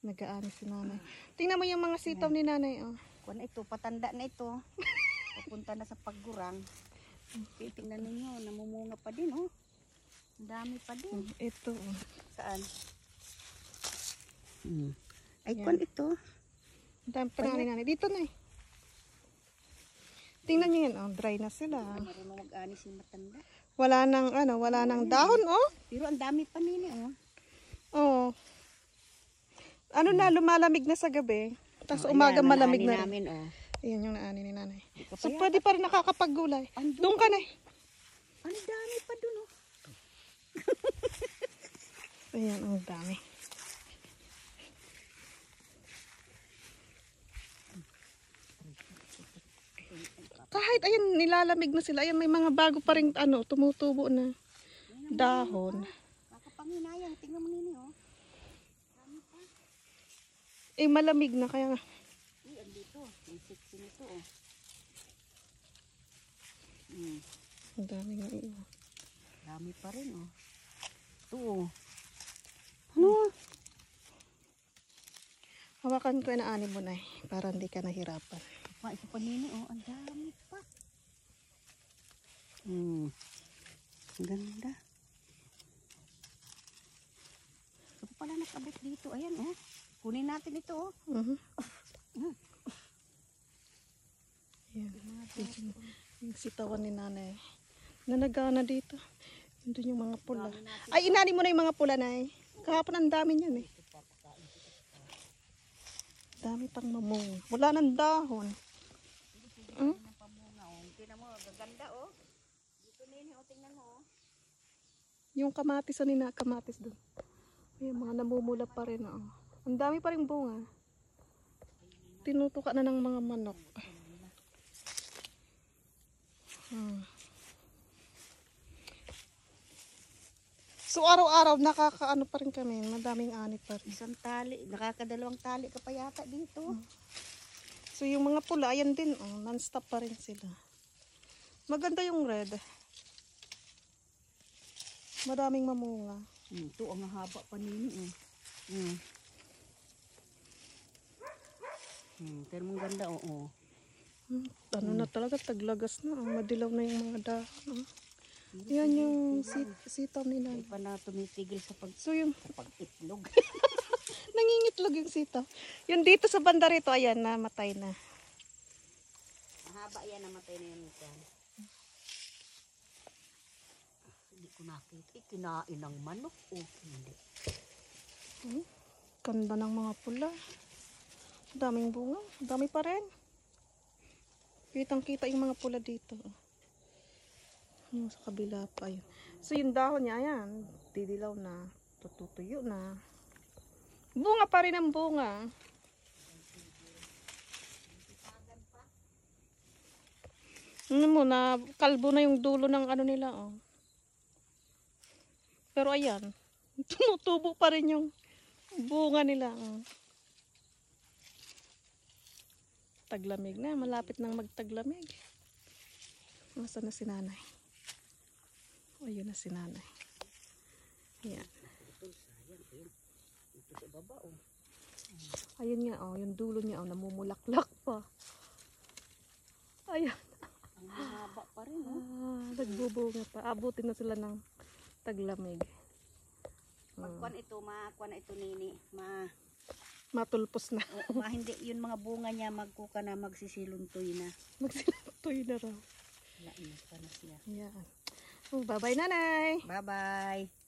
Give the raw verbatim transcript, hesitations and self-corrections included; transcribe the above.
Nag-aani si nanay. Tingnan mo yung mga sitaw ni nanay. Oh. Kung ito, patanda na ito. Papunta na sa paggurang. Tingnan ninyo, namumunga pa din, oh. Ang dami pa din. Ito, oh. Saan? Hmm. Ay, kung ito. Ang dami pa ni nanay. Dito na eh. Tingnan nyo yan, oh. Dry na sila. Marunong mag-ani si matanda. Wala nang, ano, wala nang dahon, oh. Pero ang dami pa nini, oh. Oh. Ano na, lumalamig na sa gabi. Tapos Oh, umaga ayan, malamig naani na rin. namin, oh. Ayan yung naani ni nanay. Ito So, pa pwede pa rin nakakapaggulay. Andun. Doon ka na eh. Ang dami pa dun, oh. Ayan, ang dami. Kahit ayan, nilalamig na sila. Ayan, may mga bago pa rin, ano, tumutubo na dahon. Kakapanginayang, tingnan mo nini, oh. Eh, malamig na, kaya nga. Uy, andito. May siksi nito, oh. Hmm. Ang dami nga iyo. Dami pa rin, oh. Ito, oh. Ano? Hawakan ko na ani mo na eh, para hindi ka nahirapan. Pa, ito pa nini, oh. Ang dami pa. Hmm. Ang ganda. Ito pa pala nakabit dito. Ayan, oh. Kunin natin ito, oh. Uh-huh. Ayan. Yung sitawan ni nanay. Nanagana dito. Doon yung mga pula. Ay, inani mo na yung mga pula, nay. Kahapon ang dami niyan eh. Dami pang mamong. Wala nang dahon. Hmm? Tingnan mo, gaganda, oh. Dito nini, oh. Tingnan mo, oh. Yung kamatis, ano na kamatis doon. Ayan, mga namumula pa rin, oh. Ang dami pa rin bunga. Tinutuka na ng mga manok. Hmm. So araw-araw nakakaano pa rin kami, madaming ani pa rin. Isang tali, nakakadalawang tali ka pa yata dito. Hmm. So yung mga pula, ayan din, oh, non-stop pa rin sila. Maganda yung red. Madaming mamunga. Hmm, ito ang haba pa nini, eh. Hmm. Hmm, pero mong ganda, oo. Oh, oh. Hmm, ano hmm. na talaga, taglagas na. Ang madilaw na yung mga dahon. Oh. Yan yung sit sitaw ni nanay. Hindi pa na tumitigil sa pag so yung pag-itlog. Nangingitlog yung sitaw. Yung dito sa banda rito, ayan, namatay na. Mahaba yan, namatay na yan. Hindi ko nakita. Ikinain ng manok. O, hindi. Hmm, ganda ng mga pula. Daming bunga. Dami pa rin. Kitang-kita yung mga pula dito. Hmm, sa kabila pa yun. So yung dahon niya, ayan, didilaw na. Tututuyo na. Bunga pa rin ang bunga. Ano mo, na kalbo na yung dulo ng ano nila, oh. Pero ayan, tumutubo pa rin yung bunga nila, oh. Taglamig na, malapit nang magtaglamig. Nasaan na si nanay? O, ayun na si nanay. Ayan. Ayun nga, oh, yung dulo niya, oh, namumulaklak pa. Ayan. Ang mahaba pa rin, oh. Ah, nagbubunga pa. Abutin na sila ng taglamig. Pagkuan ito, makuan na ito nini, ma matulpos na. o, ma hindi yun mga bunga niya magkuka na magsisiluntoy na. Magsiluntoy na raw. Lain pa na siya. Ayan. Oh, bye-bye nanay. Bye-bye.